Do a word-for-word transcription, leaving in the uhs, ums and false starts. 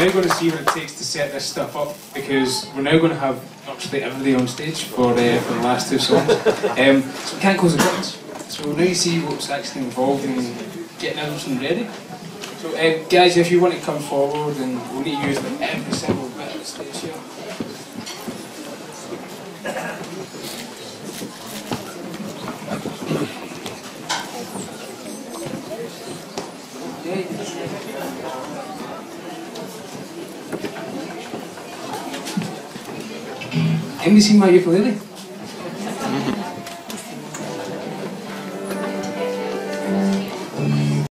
now going to see what it takes to set this stuff up, because we're now going to have virtually everybody on stage for, uh, for the last two songs. Um, so we can't close the curtains. So we'll now see what's actually involved in getting everything ready. So um, guys, if you want to come forward, and we'll need to use like every single bit of the stage here. Anybody seen my ukulele?